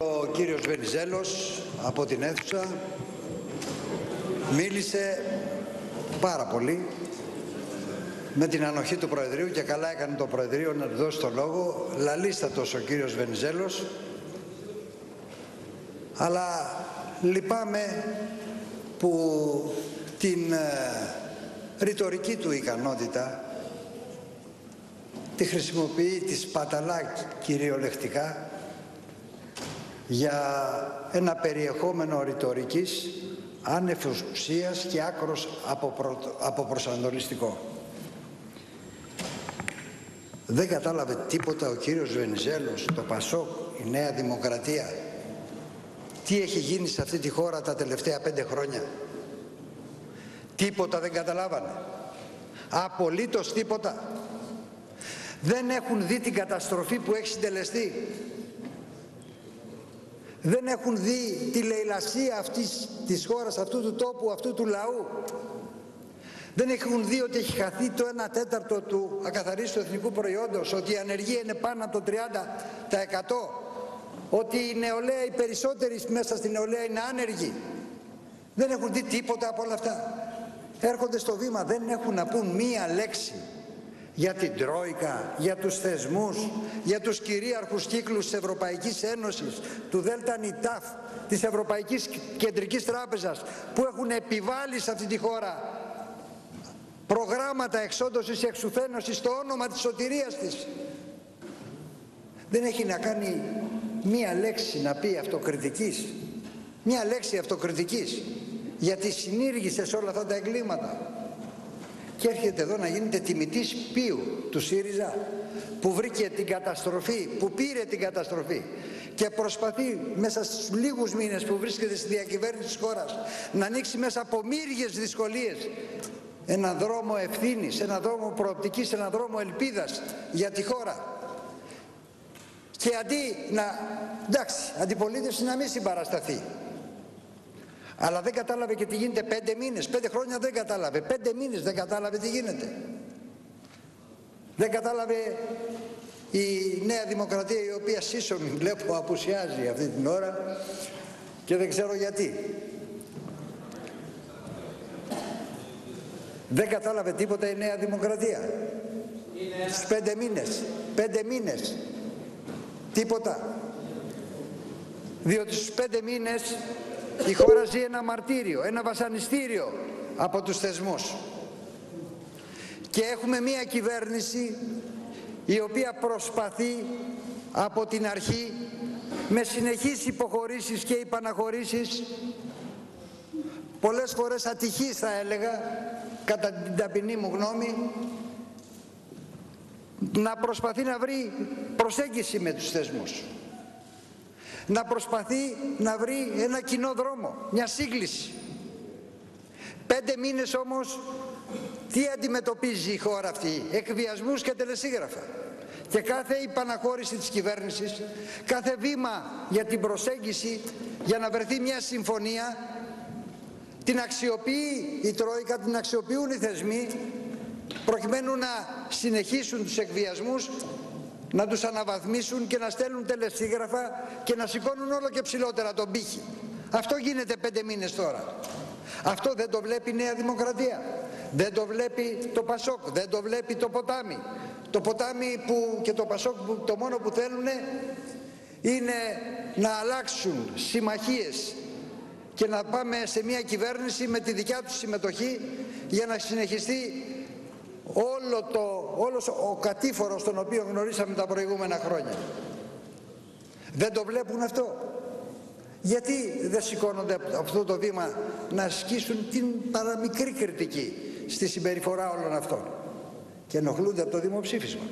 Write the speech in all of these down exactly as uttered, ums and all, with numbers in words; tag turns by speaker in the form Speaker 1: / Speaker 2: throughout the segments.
Speaker 1: Ο κύριος Βενιζέλος από την αίθουσα μίλησε πάρα πολύ με την ανοχή του Προεδρείου και καλά έκανε το Προεδρείο να του δώσει το λόγο. Λαλίστατος ο κύριος Βενιζέλος, αλλά λυπάμαι που την ε, ρητορική του ικανότητα τη χρησιμοποιεί, τη σπαταλά κυριολεκτικά για ένα περιεχόμενο ρητορικής άνευ ουσίας και άκρος αποπροσανατολιστικό. Δεν κατάλαβε τίποτα ο κύριος Βενιζέλος, το Πασόκ, η Νέα Δημοκρατία, τι έχει γίνει σε αυτή τη χώρα τα τελευταία πέντε χρόνια? Τίποτα δεν καταλάβανε. Απολύτως τίποτα. Δεν έχουν δει την καταστροφή που έχει συντελεστεί. Δεν έχουν δει τη λαιλασία αυτής της χώρας, αυτού του τόπου, αυτού του λαού. Δεν έχουν δει ότι έχει χαθεί το ένα τέταρτο του ακαθαρίστου εθνικού προϊόντος, ότι η ανεργία είναι πάνω από το τριάντα τοις εκατό, ότι η νεολαία, οι περισσότεροι μέσα στην νεολαία είναι άνεργοι. Δεν έχουν δει τίποτα από όλα αυτά. Έρχονται στο βήμα, δεν έχουν να πούν μία λέξη για την Τρόικα, για τους θεσμούς, για τους κυρίαρχους κύκλους της Ευρωπαϊκής Ένωσης, του Δέλτα Νιτάφ, της Ευρωπαϊκής Κεντρικής Τράπεζας, που έχουν επιβάλει σε αυτή τη χώρα προγράμματα εξόντωσης και εξουθένωσης στο όνομα της σωτηρίας της. Δεν έχει να κάνει μία λέξη να πει αυτοκριτικής, μία λέξη αυτοκριτικής, γιατί συνήργησε σε όλα αυτά τα εγκλήματα. Και έρχεται εδώ να γίνεται τιμητής πίου του ΣΥΡΙΖΑ, που βρήκε την καταστροφή, που πήρε την καταστροφή και προσπαθεί μέσα στους λίγους μήνες που βρίσκεται στη διακυβέρνηση της χώρας να ανοίξει μέσα από μύριες δυσκολίες έναν δρόμο ευθύνης, έναν δρόμο προοπτικής, έναν δρόμο ελπίδας για τη χώρα. Και αντί να, εντάξει, αντιπολίτευση να μην συμπαρασταθεί, αλλά δεν κατάλαβε και τι γίνεται πέντε μήνες, πέντε χρόνια δεν κατάλαβε, πέντε μήνες δεν κατάλαβε τι γίνεται. Δεν κατάλαβε η Νέα Δημοκρατία, η οποία σύσσωμη βλέπω απουσιάζει αυτή την ώρα και δεν ξέρω γιατί. Δεν κατάλαβε τίποτα η Νέα Δημοκρατία. Στους πέντε μήνες, πέντε μήνες, τίποτα. Διότι στους πέντε μήνες η χώρα ζει ένα μαρτύριο, ένα βασανιστήριο από τους θεσμούς. Και έχουμε μία κυβέρνηση η οποία προσπαθεί από την αρχή με συνεχείς υποχωρήσεις και υπαναχωρήσεις, πολλές φορές ατυχής θα έλεγα, κατά την ταπεινή μου γνώμη, να προσπαθεί να βρει προσέγγιση με τους θεσμούς. Να προσπαθεί να βρει ένα κοινό δρόμο, μια σύγκληση. Πέντε μήνες όμως τι αντιμετωπίζει η χώρα αυτή? Εκβιασμούς και τελεσίγραφα. Και κάθε υπαναχώρηση της κυβέρνησης, κάθε βήμα για την προσέγγιση, για να βρεθεί μια συμφωνία, την αξιοποιεί η Τρόικα, την αξιοποιούν οι θεσμοί, προκειμένου να συνεχίσουν τους εκβιασμούς, να τους αναβαθμίσουν και να στέλνουν τελεσίγραφα και να σηκώνουν όλο και ψηλότερα τον πύχη. Αυτό γίνεται πέντε μήνες τώρα. Αυτό δεν το βλέπει η Νέα Δημοκρατία, δεν το βλέπει το Πασόκ, δεν το βλέπει το ποτάμι. Το ποτάμι που, και το Πασόκ που το μόνο που θέλουν είναι να αλλάξουν συμμαχίες και να πάμε σε μια κυβέρνηση με τη δικιά τους συμμετοχή για να συνεχιστεί όλο το, όλος ο κατήφορος τον οποίο γνωρίσαμε τα προηγούμενα χρόνια. Δεν το βλέπουν αυτό? Γιατί δεν σηκώνονται από αυτό το βήμα να ασκήσουν την παραμικρή κριτική στη συμπεριφορά όλων αυτών και ενοχλούνται από το δημοψήφισμα?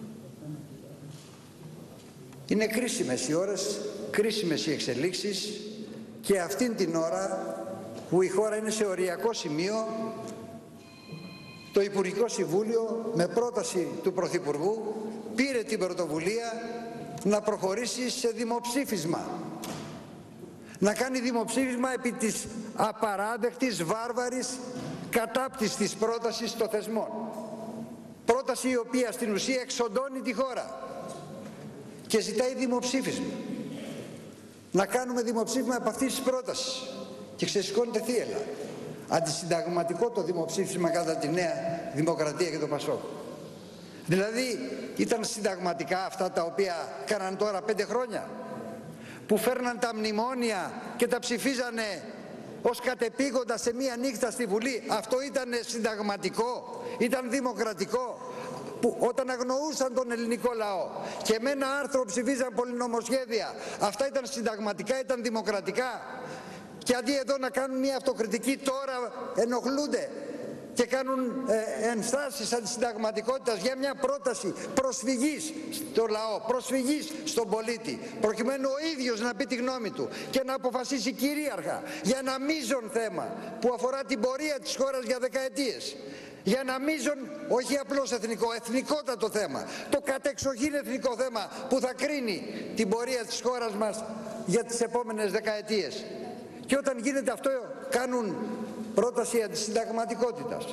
Speaker 1: Είναι κρίσιμες οι ώρες, κρίσιμες οι εξελίξεις, και αυτήν την ώρα που η χώρα είναι σε οριακό σημείο, το Υπουργικό Συμβούλιο με πρόταση του Πρωθυπουργού πήρε την πρωτοβουλία να προχωρήσει σε δημοψήφισμα. Να κάνει δημοψήφισμα επί της απαράδεκτης, βάρβαρης, κατάπτυστης πρότασης των θεσμών. Πρόταση η οποία στην ουσία εξοντώνει τη χώρα και ζητάει δημοψήφισμα. να κάνουμε δημοψήφισμα από αυτής της πρότασης και ξεσηκώνεται θύελλα. Αντισυνταγματικό το δημοψήφισμα κατά τη Νέα Δημοκρατία και το Πασόκ. Δηλαδή ήταν συνταγματικά αυτά τα οποία κάναν τώρα πέντε χρόνια, που φέρναν τα μνημόνια και τα ψηφίζανε ως κατεπήγοντα σε μία νύχτα στη Βουλή? Αυτό ήταν συνταγματικό, ήταν δημοκρατικό? Που όταν αγνοούσαν τον ελληνικό λαό και με ένα άρθρο ψηφίζαν πολυνομοσχέδια, αυτά ήταν συνταγματικά, ήταν δημοκρατικά? Και αντί εδώ να κάνουν μια αυτοκριτική, τώρα ενοχλούνται και κάνουν ε, ενστάσεις αντισυνταγματικότητας για μια πρόταση προσφυγής στο λαό, προσφυγής στον πολίτη, προκειμένου ο ίδιος να πει τη γνώμη του και να αποφασίσει κυρίαρχα για ένα μείζον θέμα που αφορά την πορεία της χώρας για δεκαετίες. Για ένα μείζον, όχι απλώς εθνικό, εθνικότατο θέμα, το κατεξοχήν εθνικό θέμα που θα κρίνει την πορεία της χώρας μας για τις επόμενες δεκαετίες. Και όταν γίνεται αυτό, κάνουν πρόταση αντισυνταγματικότητας.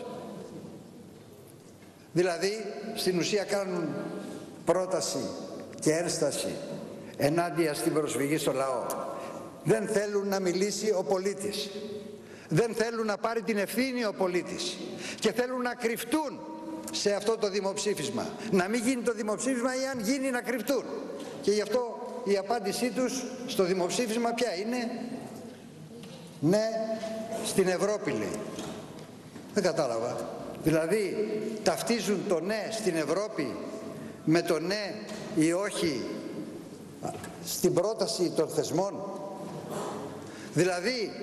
Speaker 1: Δηλαδή, στην ουσία κάνουν πρόταση και ένσταση ενάντια στην προσφυγή στο λαό. Δεν θέλουν να μιλήσει ο πολίτης. Δεν θέλουν να πάρει την ευθύνη ο πολίτης. Και θέλουν να κρυφτούν σε αυτό το δημοψήφισμα. Να μην γίνει το δημοψήφισμα ή αν γίνει να κρυφτούν. Και γι' αυτό η απάντησή τους στο δημοψήφισμα ποια είναι? Ναι, στην Ευρώπη, λέει. Δεν κατάλαβα. Δηλαδή ταυτίζουν το ναι στην Ευρώπη με το ναι ή όχι στην πρόταση των θεσμών. Δηλαδή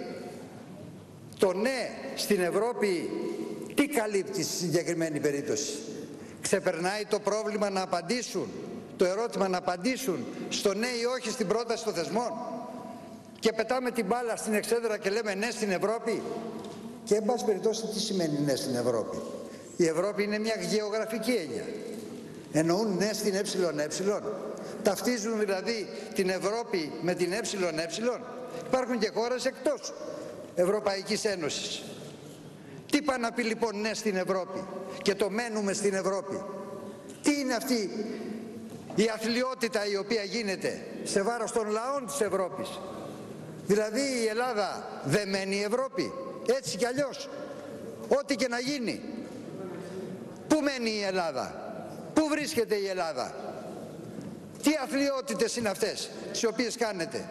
Speaker 1: το ναι στην Ευρώπη τι καλύπτει στη συγκεκριμένη περίπτωση? Ξεπερνάει το πρόβλημα να απαντήσουν, το ερώτημα να απαντήσουν στο ναι ή όχι στην πρόταση των θεσμών? Και πετάμε την μπάλα στην εξέδρα και λέμε ναι στην Ευρώπη? Και εν πάση περιπτώσει τι σημαίνει ναι στην Ευρώπη? Η Ευρώπη είναι μια γεωγραφική έννοια. Εννοούν ναι στην ΕΕ. Ταυτίζουν δηλαδή την Ευρώπη με την ΕΕ. Υπάρχουν και χώρες εκτός Ευρωπαϊκής Ένωσης. Τι πάει να πει λοιπόν ναι στην Ευρώπη και το μένουμε στην Ευρώπη? Τι είναι αυτή η αθλιότητα η οποία γίνεται σε βάρος των λαών της Ευρώπης? Δηλαδή η Ελλάδα δεν μένει η Ευρώπη? Έτσι κι αλλιώς, ό,τι και να γίνει. Πού μένει η Ελλάδα? Πού βρίσκεται η Ελλάδα? Τι αθλιότητες είναι αυτές τις οποίες κάνετε?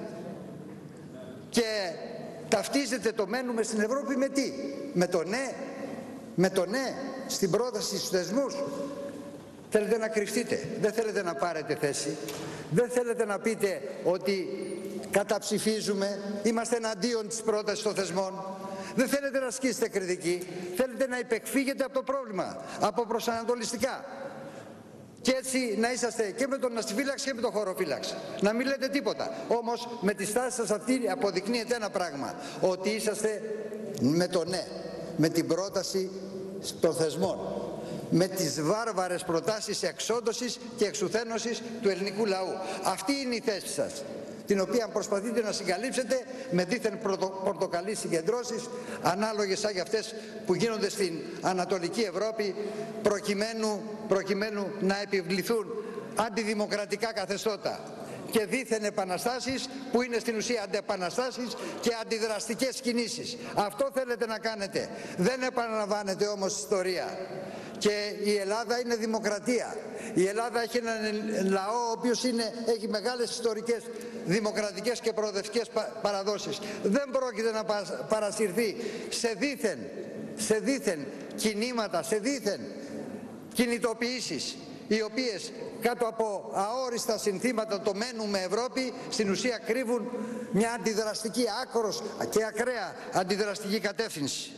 Speaker 1: Και ταυτίζετε το μένουμε στην Ευρώπη με τι? Με το ναι? Με το ναι στην πρόταση στους θεσμούς? Θέλετε να κρυφτείτε, δεν θέλετε να πάρετε θέση, δεν θέλετε να πείτε ότι καταψηφίζουμε, είμαστε εναντίον της πρότασης των θεσμών. Δεν θέλετε να ασκήσετε κριτική, θέλετε να υπεκφύγετε από το πρόβλημα, από προσανατολιστικά. Και έτσι να είσαστε και με τον αστιφύλαξη και με τον χωροφύλαξη. Να μην λέτε τίποτα. Όμως με τη στάση σας αυτή αποδεικνύεται ένα πράγμα. Ότι είσαστε με το ναι, με την πρόταση των θεσμών. Με τις βάρβαρες προτάσεις εξόντωσης και εξουθένωσης του ελληνικού λαού. Αυτή είναι η θέση σας, την οποία προσπαθείτε να συγκαλύψετε με δίθεν πορτοκαλί συγκεντρώσεις, ανάλογες σαν και αυτές που γίνονται στην Ανατολική Ευρώπη, προκειμένου, προκειμένου να επιβληθούν αντιδημοκρατικά καθεστώτα και δίθεν επαναστάσεις που είναι στην ουσία αντεπαναστάσεις και αντιδραστικές κινήσεις. Αυτό θέλετε να κάνετε. Δεν επαναλαμβάνετε όμως ιστορία. Και η Ελλάδα είναι δημοκρατία. Η Ελλάδα έχει έναν λαό ο οποίος είναι, έχει μεγάλες ιστορικές, δημοκρατικές και προοδευτικές παραδόσεις. Δεν πρόκειται να παρασυρθεί σε δίθεν, σε δίθεν κινήματα, σε δίθεν κινητοποιήσεις, οι οποίες κάτω από αόριστα συνθήματα το μένουμε Ευρώπη, στην ουσία κρύβουν μια αντιδραστική, άκρος και ακραία αντιδραστική κατεύθυνση.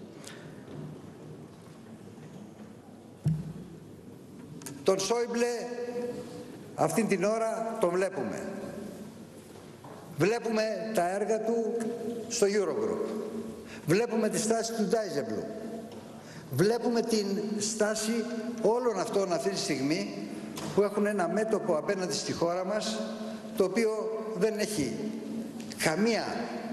Speaker 1: Τον Σόιμπλε αυτήν την ώρα τον βλέπουμε. Βλέπουμε τα έργα του στο Eurogroup. Βλέπουμε τη στάση του Ντάιζεμπλουμ. Βλέπουμε την στάση όλων αυτών αυτή τη στιγμή που έχουν ένα μέτωπο απέναντι στη χώρα μας, το οποίο δεν έχει καμία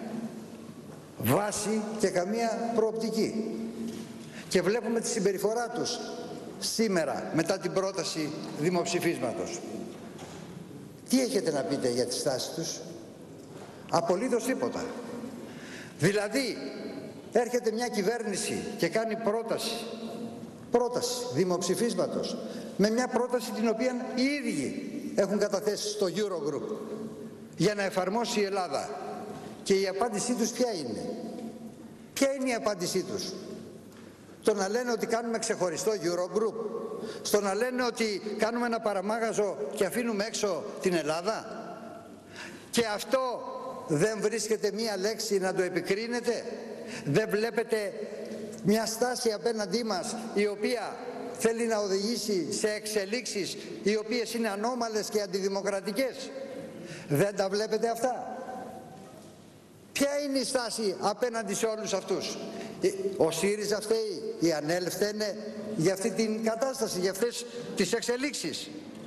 Speaker 1: βάση και καμία προοπτική. Και βλέπουμε τη συμπεριφορά τους σήμερα μετά την πρόταση δημοψηφίσματος. Τι έχετε να πείτε για τη στάση τους? Απολύτως τίποτα. Δηλαδή έρχεται μια κυβέρνηση και κάνει πρόταση, πρόταση δημοψηφίσματος, με μια πρόταση την οποία οι ίδιοι έχουν καταθέσει στο Eurogroup για να εφαρμόσει η Ελλάδα. Και η απάντησή τους ποια είναι? Ποια είναι η απάντησή τους? Στο να λένε ότι κάνουμε ξεχωριστό Eurogroup, στο να λένε ότι κάνουμε ένα παραμάγαζο και αφήνουμε έξω την Ελλάδα. Και αυτό δεν βρίσκεται μία λέξη να το επικρίνετε? Δεν βλέπετε μια στάση απέναντί μας η οποία θέλει να οδηγήσει σε εξελίξεις οι οποίες είναι ανώμαλες και αντιδημοκρατικές? Δεν τα βλέπετε αυτά? Ποια είναι η στάση απέναντι σε όλους αυτούς? Ο ΣΥΡΙΖΑ φταίει, οι ΑΝΕΛ φταίνε για αυτή την κατάσταση, για αυτές τις εξελίξεις?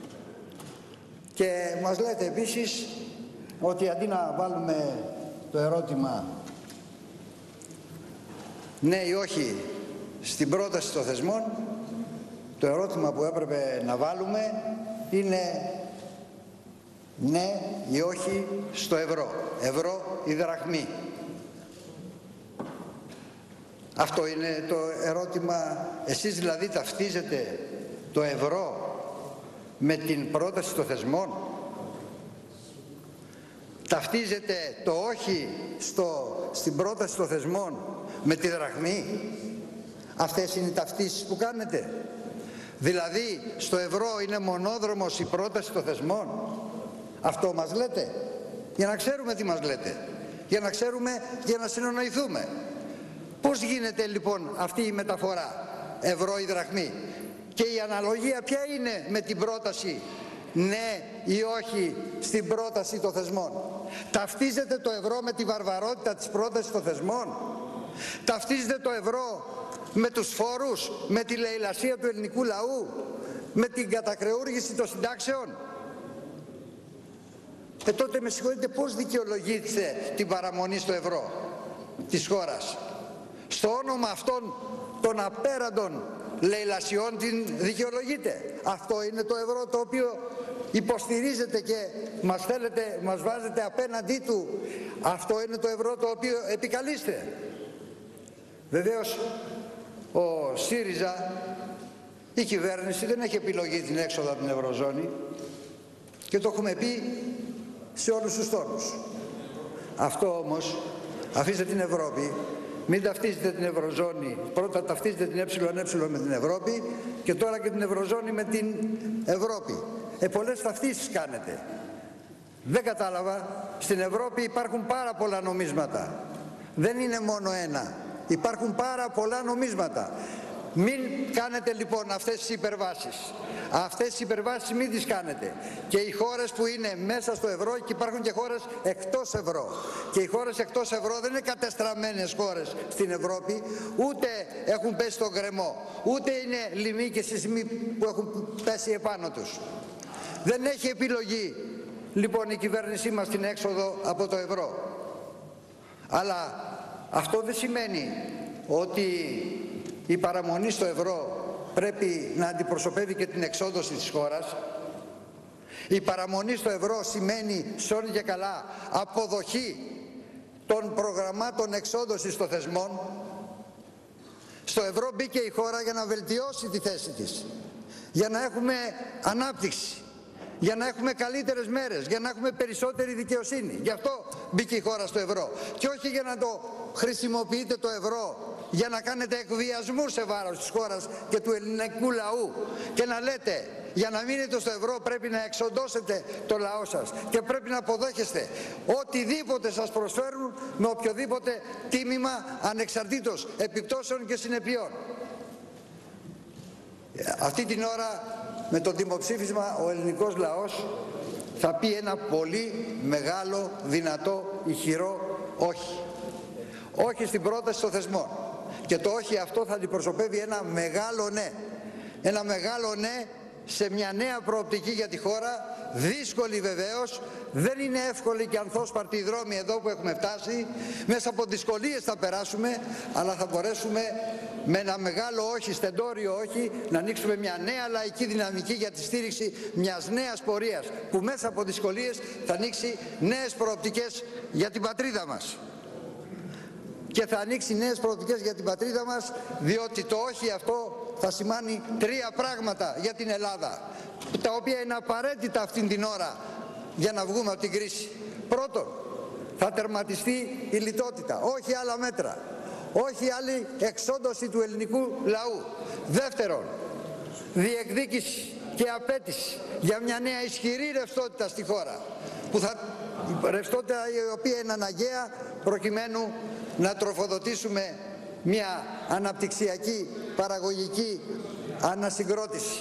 Speaker 1: Και μας λέτε επίσης ότι αντί να βάλουμε το ερώτημα ναι ή όχι στην πρόταση των θεσμών, το ερώτημα που έπρεπε να βάλουμε είναι ναι ή όχι στο ευρώ, ευρώ ή δραχμή. Αυτό είναι το ερώτημα. Εσείς δηλαδή ταυτίζετε το ευρώ με την πρόταση των θεσμών? Ταυτίζετε το όχι στο, στην πρόταση των θεσμών με τη δραχμή? Αυτές είναι οι ταυτίσεις που κάνετε? Δηλαδή στο ευρώ είναι μονόδρομος η πρόταση των θεσμών? Αυτό μας λέτε? Για να ξέρουμε τι μας λέτε, για να ξέρουμε, για να συνονοηθούμε. Πώς γίνεται λοιπόν αυτή η μεταφορά ευρώ ή δραχμή? Και η αναλογία ποια είναι με την πρόταση ναι ή όχι στην πρόταση των θεσμών? Ταυτίζεται το ευρώ με τη βαρβαρότητα της πρότασης των θεσμών? Ταυτίζεται το ευρώ με τους φόρους, με τη λαιλασία του ελληνικού λαού, με την κατακρεούργηση των συντάξεων? Ε, τότε με συγχωρείτε, πώς δικαιολογείτε την παραμονή στο ευρώ της χώρας? Στο όνομα αυτών των απέραντων λαιλασιών την δικαιολογείτε? Αυτό είναι το ευρώ το οποίο υποστηρίζετε και μας θέλετε, μας βάζετε απέναντί του? Αυτό είναι το ευρώ το οποίο επικαλείστε? Βεβαίως ο ΣΥΡΙΖΑ, η κυβέρνηση δεν έχει επιλογή την έξοδο από την Ευρωζώνη και το έχουμε πει σε όλους τους τόνους. Αυτό όμως, αφήστε την Ευρώπη, μην ταυτίζετε την Ευρωζώνη, πρώτα ταυτίζετε την ΕΕ με την Ευρώπη και τώρα και την Ευρωζώνη με την Ευρώπη. Ε, πολλές ταυτίσεις κάνετε. Δεν κατάλαβα, στην Ευρώπη υπάρχουν πάρα πολλά νομίσματα. Δεν είναι μόνο ένα. Υπάρχουν πάρα πολλά νομίσματα. Μην κάνετε λοιπόν αυτές τις υπερβάσεις. Αυτές τις υπερβάσεις μην τις κάνετε. Και οι χώρες που είναι μέσα στο ευρώ, και υπάρχουν και χώρες εκτός ευρώ. Και οι χώρες εκτός ευρώ δεν είναι κατεστραμμένες χώρες στην Ευρώπη, ούτε έχουν πέσει στον γκρεμό, ούτε είναι λοιμοί και σεισμοί που έχουν πέσει επάνω τους. Δεν έχει επιλογή λοιπόν η κυβέρνησή μας την έξοδο από το ευρώ. Αλλά αυτό δεν σημαίνει ότι η παραμονή στο ευρώ πρέπει να αντιπροσωπεύει και την εξόδωση της χώρας. Η παραμονή στο ευρώ σημαίνει σώνει και καλά αποδοχή των προγραμμάτων εξόδωσης των θεσμών. Στο ευρώ μπήκε η χώρα για να βελτιώσει τη θέση της, για να έχουμε ανάπτυξη, για να έχουμε καλύτερες μέρες, για να έχουμε περισσότερη δικαιοσύνη. Γι' αυτό μπήκε η χώρα στο ευρώ και όχι για να το χρησιμοποιείτε το ευρώ για να κάνετε εκβιασμού σε βάρος της χώρας και του ελληνικού λαού και να λέτε για να μείνετε στο ευρώ πρέπει να εξοντώσετε το λαό σας και πρέπει να αποδέχεστε οτιδήποτε σας προσφέρουν με οποιοδήποτε τίμημα ανεξαρτήτως επιπτώσεων και συνεπειών. Αυτή την ώρα με το δημοψήφισμα ο ελληνικός λαός θα πει ένα πολύ μεγάλο, δυνατό, ηχηρό όχι. Όχι στην πρόταση των θεσμών. Και το όχι αυτό θα αντιπροσωπεύει ένα μεγάλο ναι. Ένα μεγάλο ναι σε μια νέα προοπτική για τη χώρα, δύσκολη βεβαίως, δεν είναι εύκολη και ανθόσπαρτη η δρόμη εδώ που έχουμε φτάσει, μέσα από δυσκολίες θα περάσουμε, αλλά θα μπορέσουμε με ένα μεγάλο όχι, στεντόριο όχι, να ανοίξουμε μια νέα λαϊκή δυναμική για τη στήριξη μιας νέας πορείας που μέσα από δυσκολίες θα ανοίξει νέες προοπτικές για την πατρίδα μας. Και θα ανοίξει νέες προοπτικές για την πατρίδα μας, διότι το όχι αυτό θα σημάνει τρία πράγματα για την Ελλάδα, τα οποία είναι απαραίτητα αυτήν την ώρα για να βγούμε από την κρίση. Πρώτον, θα τερματιστεί η λιτότητα, όχι άλλα μέτρα, όχι άλλη εξόντωση του ελληνικού λαού. Δεύτερον, διεκδίκηση και απέτηση για μια νέα ισχυρή ρευστότητα στη χώρα, που θα, ρευστότητα η οποία είναι αναγκαία προκειμένου να τροφοδοτήσουμε μια αναπτυξιακή παραγωγική ανασυγκρότηση.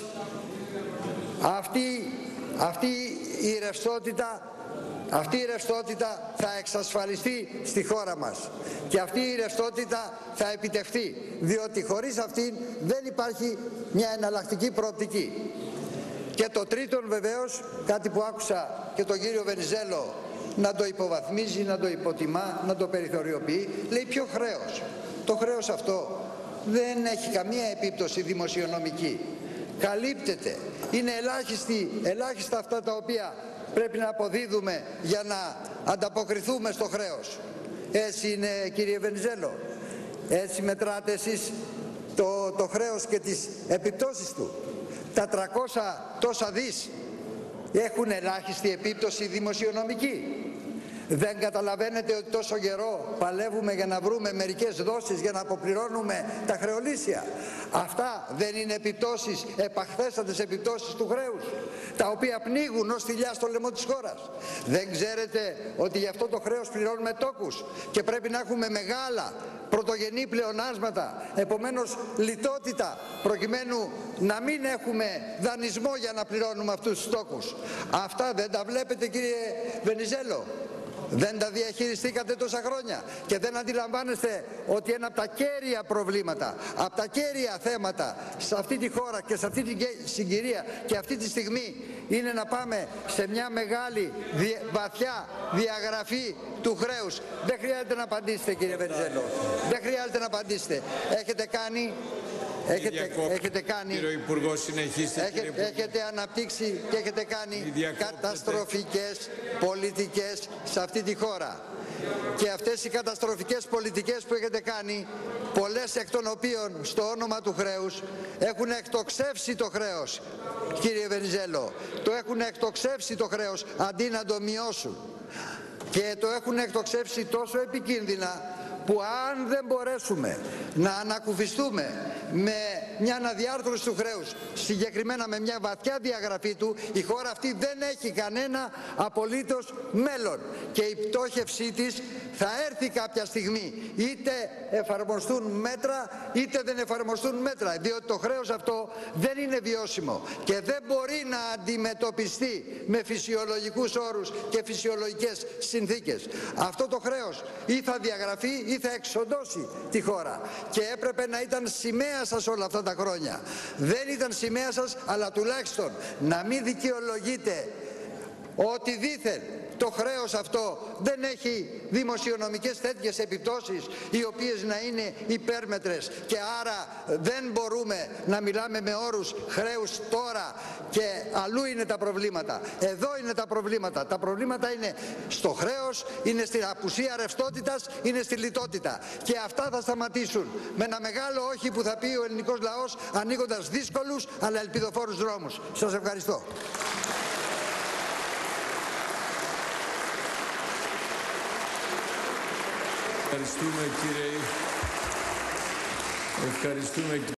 Speaker 1: Αυτή, αυτή η ρευστότητα Αυτή η ρευστότητα θα εξασφαλιστεί στη χώρα μας και αυτή η ρευστότητα θα επιτευχθεί, διότι χωρίς αυτήν δεν υπάρχει μια εναλλακτική προοπτική. Και το τρίτον βεβαίως, κάτι που άκουσα και τον κύριο Βενιζέλο να το υποβαθμίζει, να το υποτιμά, να το περιθωριοποιεί, λέει ποιο χρέος. Το χρέος αυτό δεν έχει καμία επίπτωση δημοσιονομική. Καλύπτεται. Είναι ελάχιστη, ελάχιστα αυτά τα οποία πρέπει να αποδίδουμε για να ανταποκριθούμε στο χρέος. Έτσι είναι, κύριε Βενιζέλο. Έτσι μετράτε εσείς το, το χρέος και τις επιπτώσεις του. Τα τριακόσια τόσα δις έχουν ελάχιστη επίπτωση δημοσιονομική. Δεν καταλαβαίνετε ότι τόσο καιρό παλεύουμε για να βρούμε μερικές δόσεις για να αποπληρώνουμε τα χρεολύσια? Αυτά δεν είναι επιπτώσεις, επαχθέστατες επιπτώσεις του χρέους, τα οποία πνίγουν ως θηλιά στο λαιμό της χώρας? Δεν ξέρετε ότι γι' αυτό το χρέος πληρώνουμε τόκους και πρέπει να έχουμε μεγάλα πρωτογενή πλεονάσματα, επομένως λιτότητα, προκειμένου να μην έχουμε δανεισμό για να πληρώνουμε αυτούς τους τόκους? Αυτά δεν τα βλέπετε, κύριε Βενιζέλο? Δεν τα διαχειριστήκατε τόσα χρόνια και δεν αντιλαμβάνεστε ότι ένα από τα κέρια προβλήματα, από τα κέρια θέματα σε αυτή τη χώρα και σε αυτή τη συγκυρία και αυτή τη στιγμή είναι να πάμε σε μια μεγάλη βαθιά διαγραφή του χρέους? Δεν χρειάζεται να απαντήσετε, κύριε Βενιζέλο. Δεν χρειάζεται να απαντήσετε. Έχετε κάνει... Έχετε, έχετε κάνει,
Speaker 2: Υπουργό, συνεχίστε,
Speaker 1: έχετε, έχετε αναπτύξει και έχετε κάνει καταστροφικές πολιτικές σε αυτή τη χώρα. Και αυτές οι καταστροφικές πολιτικές που έχετε κάνει, πολλές εκ των οποίων στο όνομα του χρέους έχουν εκτοξεύσει το χρέος, κύριε Βενιζέλο. Το έχουν εκτοξεύσει το χρέος αντί να το μειώσουν. Και το έχουν εκτοξεύσει τόσο επικίνδυνα που αν δεν μπορέσουμε να ανακουφιστούμε με μια αναδιάρθρωση του χρέους, συγκεκριμένα με μια βαθιά διαγραφή του, η χώρα αυτή δεν έχει κανένα απολύτως μέλλον και η πτώχευσή της θα έρθει κάποια στιγμή, είτε εφαρμοστούν μέτρα είτε δεν εφαρμοστούν μέτρα, διότι το χρέος αυτό δεν είναι βιώσιμο και δεν μπορεί να αντιμετωπιστεί με φυσιολογικούς όρους και φυσιολογικές συνθήκες. Αυτό το χρέος ή θα διαγραφεί ή θα εξοντώσει τη χώρα και έπρεπε να ήταν σημαία σας όλα αυτά τα χρόνια. Δεν ήταν σημαία σας, αλλά τουλάχιστον να μην δικαιολογείτε ότι δήθεν το χρέος αυτό δεν έχει δημοσιονομικές τέτοιες επιπτώσεις οι οποίες να είναι υπέρμετρες και άρα δεν μπορούμε να μιλάμε με όρους χρέους τώρα και αλλού είναι τα προβλήματα. Εδώ είναι τα προβλήματα. Τα προβλήματα είναι στο χρέος, είναι στην απουσία ρευστότητας, είναι στη λιτότητα και αυτά θα σταματήσουν με ένα μεγάλο όχι που θα πει ο ελληνικός λαός, ανοίγοντας δύσκολους αλλά ελπιδοφόρους δρόμους. Σας ευχαριστώ.
Speaker 2: Ευχαριστούμε, κύριε. Ευχαριστούμε.